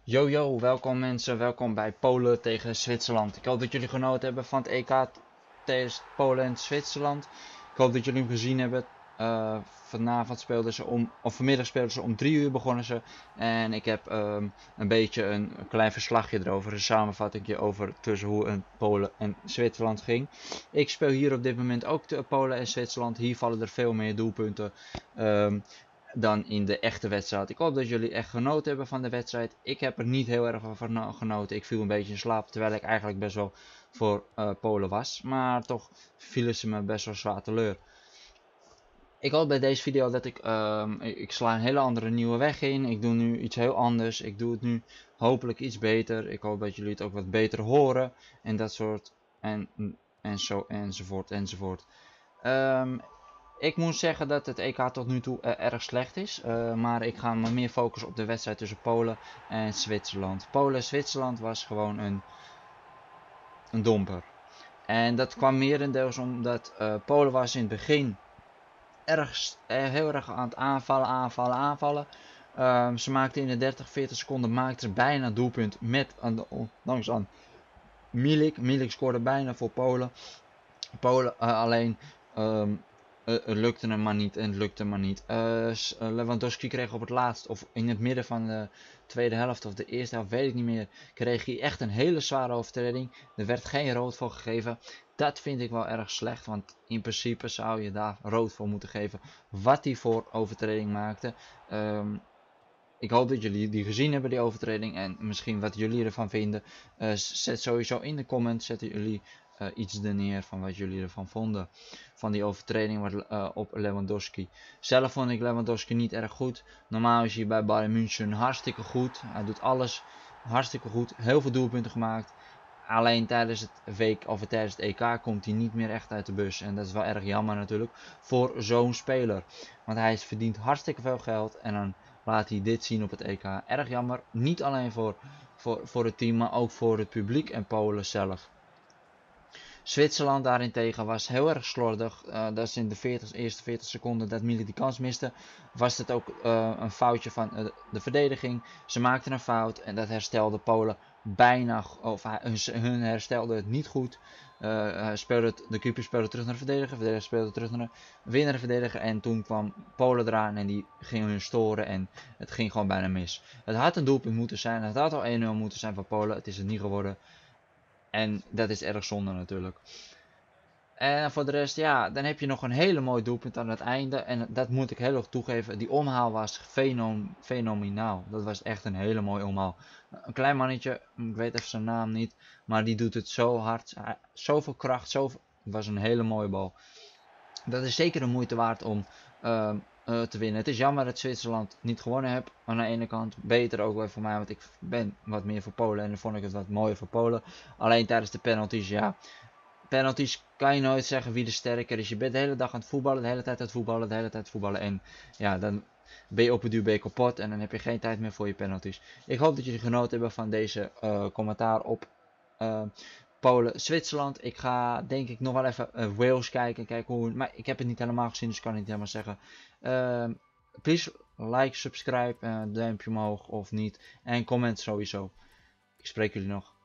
Yo yo, welkom mensen, welkom bij Polen tegen Zwitserland. Ik hoop dat jullie genoten hebben van het EK tegen Polen en Zwitserland. Ik hoop dat jullie hem gezien hebben. Vanavond speelden ze vanmiddag speelden ze om 3 uur begonnen ze. En ik heb een beetje een klein verslagje erover, een samenvatting over tussen hoe een Polen en Zwitserland ging. Ik speel hier op dit moment ook de Polen en Zwitserland. Hier vallen er veel meer doelpunten dan in de echte wedstrijd. Ik hoop dat jullie echt genoten hebben van de wedstrijd. Ik heb er niet heel erg van genoten. Ik viel een beetje in slaap, terwijl ik eigenlijk best wel voor Polen was. Maar toch vielen ze me best wel zwaar teleur. Ik hoop bij deze video dat ik sla een hele andere nieuwe weg in. Ik doe nu iets heel anders. Ik doe het nu hopelijk iets beter. Ik hoop dat jullie het ook wat beter horen. En dat soort. En zo enzovoort enzovoort. Ik moet zeggen dat het EK tot nu toe erg slecht is. Maar ik ga me meer focussen op de wedstrijd tussen Polen en Zwitserland. Polen-Zwitserland was gewoon een domper. En dat kwam merendeels omdat Polen was in het begin heel erg aan het aanvallen. Ze maakten in de 30, 40 seconden bijna een doelpunt met langs aan Milik. Milik scoorde bijna voor Polen. Polen alleen het lukte hem maar niet en het lukte maar niet. Lewandowski kreeg op het laatst, of in het midden van de tweede helft of de eerste helft, weet ik niet meer, kreeg hij echt een hele zware overtreding. Er werd geen rood voor gegeven. Dat vind ik wel erg slecht, want in principe zou je daar rood voor moeten geven wat hij voor overtreding maakte. Ik hoop dat jullie die gezien hebben, die overtreding, en misschien wat jullie ervan vinden. Zet sowieso in de comments, zetten jullie iets er neer van wat jullie ervan vonden. Van die overtreding op Lewandowski. Zelf vond ik Lewandowski niet erg goed. Normaal is hij bij Bayern München hartstikke goed. Hij doet alles hartstikke goed. Heel veel doelpunten gemaakt. Alleen tijdens tijdens het EK komt hij niet meer echt uit de bus. En dat is wel erg jammer natuurlijk voor zo'n speler. Want hij verdient hartstikke veel geld en dan laat hij dit zien op het EK. Erg jammer. Niet alleen voor het team, maar ook voor het publiek en Polen zelf. Zwitserland daarentegen was heel erg slordig. Dat is in de eerste 40 seconden dat Milik die kans miste. Was het ook een foutje van de verdediging. Ze maakten een fout en dat herstelde Polen bijna. Hun herstelde het niet goed. De keeper speelde terug naar de verdediger speelde terug naar de verdediger. En toen kwam Polen eraan en die gingen hun storen en het ging gewoon bijna mis. Het had een doelpunt moeten zijn. Het had al 1-0 moeten zijn van Polen. Het is het niet geworden. En dat is erg zonde natuurlijk. En voor de rest, ja, dan heb je nog een hele mooi doelpunt aan het einde. En dat moet ik heel erg toegeven. Die omhaal was fenomenaal. Dat was echt een hele mooie omhaal. Een klein mannetje, ik weet even zijn naam niet. Maar die doet het zo hard. Zoveel kracht. Het was een hele mooie bal. Dat is zeker de moeite waard om te winnen. Het is jammer dat Zwitserland niet gewonnen heeft. Aan de ene kant beter ook wel voor mij. Want ik ben wat meer voor Polen. En dan vond ik het wat mooier voor Polen. Alleen tijdens de penalties, ja. Penalties kan je nooit zeggen wie de sterker is. Je bent de hele dag aan het voetballen, de hele tijd aan het voetballen, de hele tijd voetballen. En ja, dan ben je op het duur kapot en dan heb je geen tijd meer voor je penalties. Ik hoop dat jullie genoten hebben van deze commentaar op Polen-Zwitserland. Ik ga denk ik nog wel even Wales kijken hoe. Maar ik heb het niet helemaal gezien, dus ik kan het niet helemaal zeggen. Please like, subscribe, duimpje omhoog of niet. En comment sowieso. Ik spreek jullie nog.